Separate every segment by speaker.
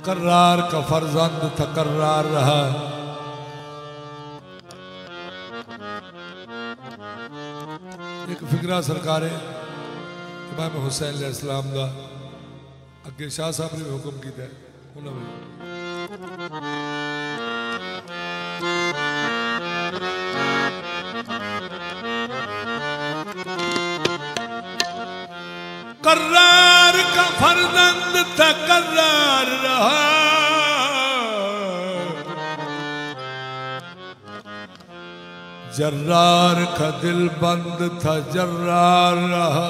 Speaker 1: कर्रार का फर्जंद तकर्रार रहा। एक फिक्रा सरकार है इमाम हुसैन अलैहिस्सलाम का अगे शाह साहब ने हुक्म किया कर्रार का फर्जंद तकर्रार रहा। जर्रार का दिल बंद था जर्रार रहा।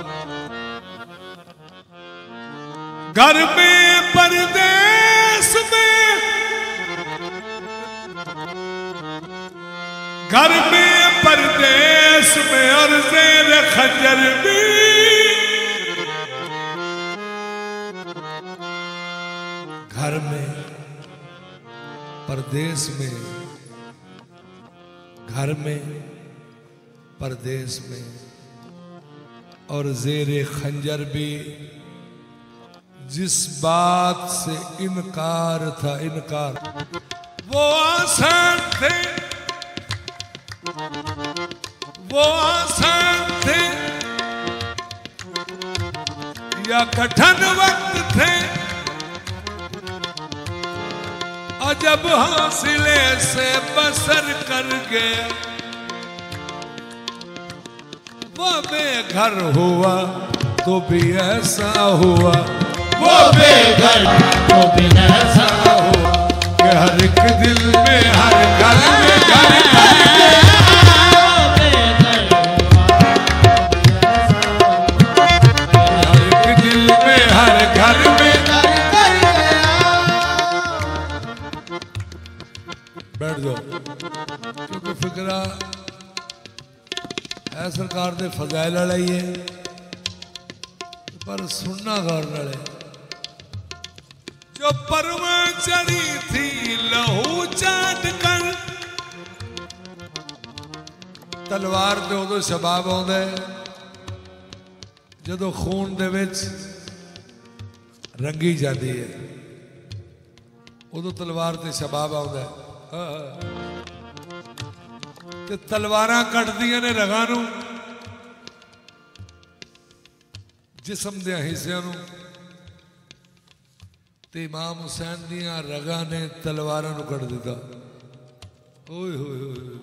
Speaker 1: घर में परदेश में, घर में परदेश में और ज़ेर खंजर भी घर में परदेश में, घर में परदेश में और ज़ेरे खंजर भी जिस बात से इनकार था इनकार। वो आसान थे, वो आसान थे या कठिन वक्त थे, और जब हौसले से बसर कर गया वो बेघर हुआ तो भी ऐसा हुआ,
Speaker 2: वो बेघर तो भी ऐसा हुआ
Speaker 1: कि हर एक दिल में हर घर में घर कर गया। हर एक दिल में हर घर में बैठ जाओ क्योंकि फिक्रा है सरकार दे फजाइल वाला ही है पर सुनना गौर नाले। जो परवा चढ़ी थी लहू चाट कर तलवार ते उदों शबाब आउंदा है जदों खून दे विच रंगी जाती है, उदों तलवार ते शबाब आउंदा है। ते तलवारां कटदियां ने रगां नूं, जिसम दे हिस्सियां नूं, ते इमाम हुसैन दियां रगां ने तलवारां नूं कट दिता। ओए होए होए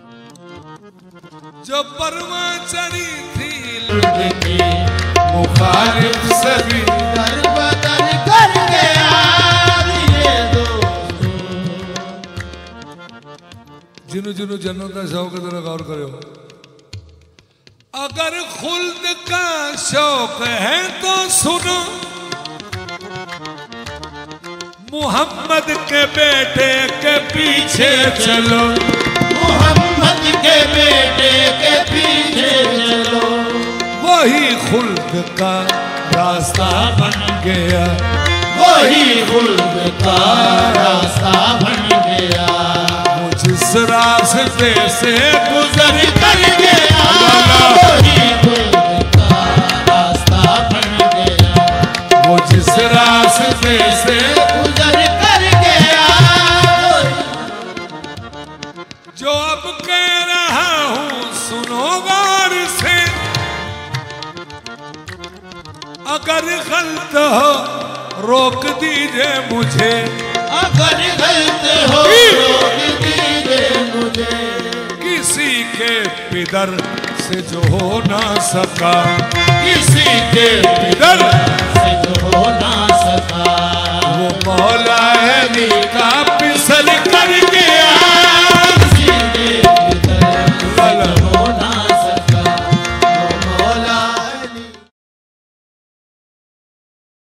Speaker 1: जो परवा चढ़ी थी मुखालिफ सभी
Speaker 2: दर बदर कर गया ये दोस्तों।
Speaker 1: जिन्हों जिन्हों जन्नत का शौक है जरा गौर करो। अगर खुल्द का शौक है तो सुनो, मुहम्मद के बेटे के पीछे चलो,
Speaker 2: मोहम्मद के बेटे के पीछे चलो।
Speaker 1: वही खुल्द का रास्ता बन गया,
Speaker 2: वही खुल्द का रास्ता बन गया।
Speaker 1: जिस रास्ते से गुजर कर गया
Speaker 2: वही खुल्द का रास्ता बन गया।
Speaker 1: वो जिस रास्ते से
Speaker 2: गुजर कर गया।
Speaker 1: जो अब कह रहा हूं सुनो गौर से, अगर गलत हो रोक दीजिए मुझे,
Speaker 2: अगर गलत हो रोक दीजिए मुझे।
Speaker 1: किसी के पिदर से जो हो ना सका,
Speaker 2: किसी के
Speaker 1: पिदर